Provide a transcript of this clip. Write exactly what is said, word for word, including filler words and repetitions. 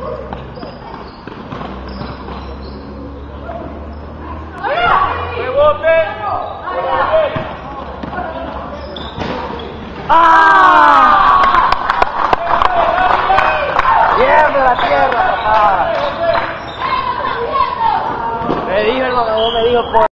¡Ah! ¡Tierra, la tierra, papá! Me dijo el mamá, me dijo por...